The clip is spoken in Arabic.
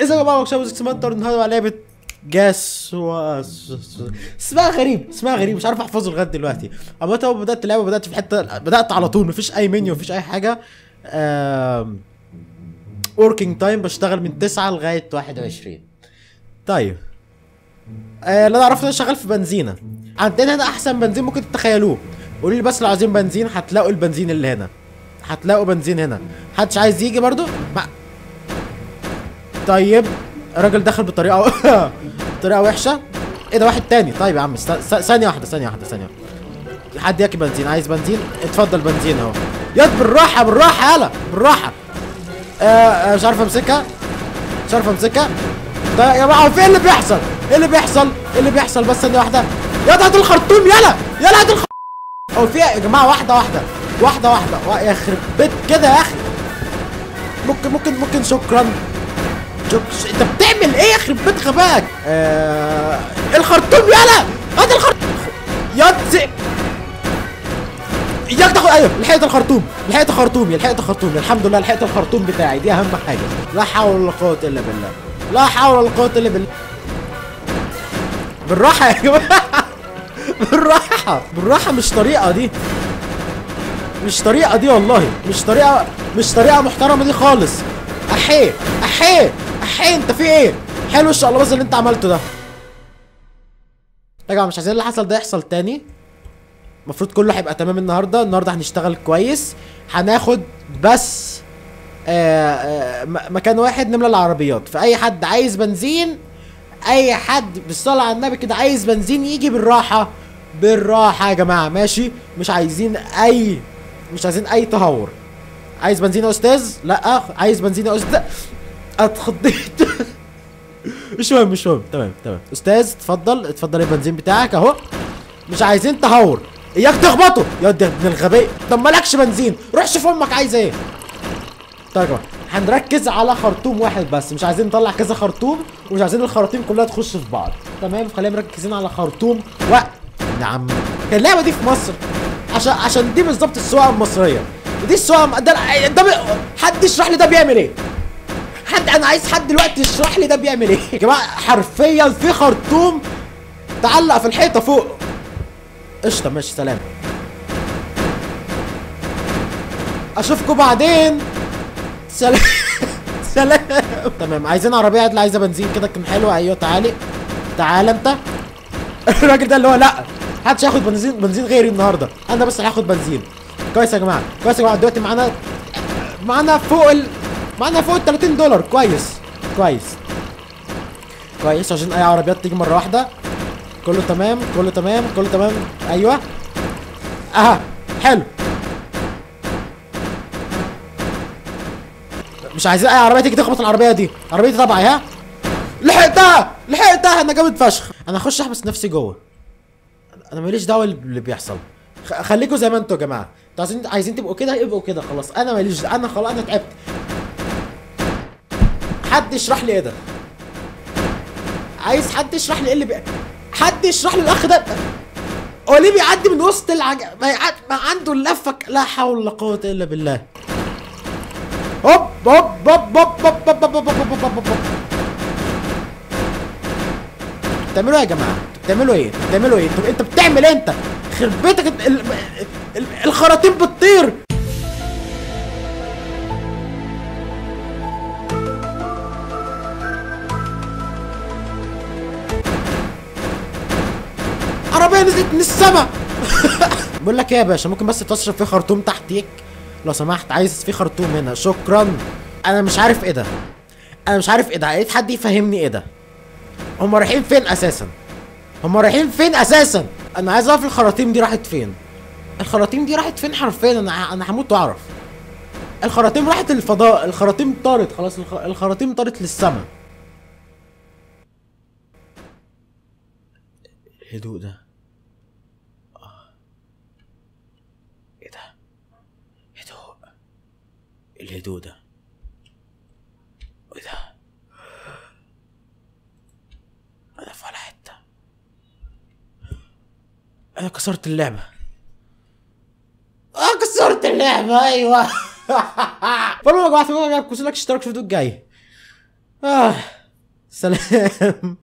اذا يا جماعه شباب سمنتر النهارده على لعبه جاس اسمها غريب مش عارف احفظه لغايه دلوقتي. اما اول ما بدات اللعبه بدات في حته، بدات على طول مفيش اي منيو مفيش اي حاجه. وركينج تايم بشتغل من 9 لغايه 21. طيب اللي انا عرفت انا شغال في بنزينه. عندنا هنا احسن بنزين ممكن تتخيلوه. قولوا لي بس لو عايزين بنزين هتلاقوا البنزين اللي هنا، هتلاقوا بنزين هنا. محدش عايز يجي برضو طيب الراجل دخل بطريقه بطريقه وحشه. ايه ده واحد تاني؟ طيب يا عم ثانيه واحده. حد ياكل بنزين؟ عايز بنزين؟ اتفضل بنزين اهو. ياد بالراحه يلا بالراحه. مش عارف امسكها طيب يا جماعه في ايه اللي بيحصل بس ثانيه واحده. ياد هات الخرطوم يلا هات الخرطوم. هو في يا جماعه واحده يا يخرب بيت كده يا اخي. ممكن شكرا. انت بتعمل ايه يخرب بيت غباك؟ الخرطوم يلا هات الخرطوم ياد اياك تاخد. ايوه لحقت الخرطوم الحمد لله لحقت الخرطوم بتاعي، دي اهم حاجه. لا حول ولا قوه الا بالله. بالراحه يا جماعه بالراحه. مش طريقه دي والله، مش طريقه محترمه دي خالص. احيه انت في ايه؟ حلو ان شاء الله بس اللي انت عملته ده يا جماعه. مش عايزين اللي حصل ده يحصل تاني. المفروض كله هيبقى تمام النهارده هنشتغل كويس. هناخد بس مكان واحد نملى العربيات. فاي حد عايز بنزين، اي حد بالصلاه على النبي كده عايز بنزين يجي بالراحه يا جماعه ماشي. مش عايزين اي تهور. عايز بنزين يا استاذ؟ لا عايز بنزين يا استاذ. اتخضيت مش مهم تمام استاذ اتفضل البنزين بتاعك اهو. مش عايزين تهور، اياك تخبطه يا ابن الغبي. طب مالكش بنزين روح شوف امك عايزه ايه. طيب يا جماعه هنركز على خرطوم واحد بس، مش عايزين نطلع كذا خرطوم ومش عايزين الخراطيم كلها تخش في بعض. تمام خلينا مركزين على خرطوم نعم. اللعبه دي في مصر عشان دي بالظبط السواقه المصريه. ودي السواقه حد يشرح لي ده بيعمل ايه؟ انا عايز حد دلوقتي يشرح لي ده بيعمل ايه يا جماعه. حرفيا في خرطوم تعلق في الحيطه فوق. قشطه ماشي سلام. اشوفكم بعدين سلام. تمام عايزين عربيه عدله عايزه بنزين كده تكون حلوه. ايوه تعالى انت. الراجل ده اللي هو لا محدش هياخد بنزين غيري النهارده، انا بس هاخد بنزين. كويس يا جماعه دلوقتي معانا فوق ال $30. كويس عشان اي عربيات تيجي مره واحده. كله تمام. ايوه حلو. مش عايزين اي عربيه تيجي تخبط العربيه دي. عربيتي تبعي ها. لحقتها انا جامد فشخ. انا هخش احبس نفسي جوه. انا ماليش دعوه اللي بيحصل. خليكوا زي ما انتوا يا جماعه. انتوا عايزين تبقوا كده خلاص. انا ماليش انا خلاص انا تعبت. حد يشرح لي ايه ده؟ عايز حد يشرح لي ايه اللي حد يشرح لي الاخ ده. هو ليه بيعدي من وسط ما عنده اللفه لا حول ولا قوه الا بالله. هوب بتعملوا ايه يا جماعه؟ بتعملوا ايه؟ انت بتعمل ايه انت؟ يخرب بيتك الخراطيم بتطير. عربيه نزلت من السما. بقول لك ايه يا باشا، ممكن بس تشرب في خرطوم تحتيك لو سمحت؟ عايز في خرطوم هنا شكرا. انا مش عارف ايه ده. عايز حد يفهمني ايه ده. هم رايحين فين اساسا؟ انا عايز اعرف الخراطيم دي راحت فين. حرفيا انا هموت واعرف. الخراطيم راحت للفضاء. الخراطيم طارت خلاص. الخراطيم طارت للسما. الهدوء ده ايه ده؟ الهدوء ده ايه ده؟ انا في ولا حته. انا كسرت اللعبه. ايوه. فالمهم يا جماعه كويس لك اشترك في الفيديو الجاي. سلام.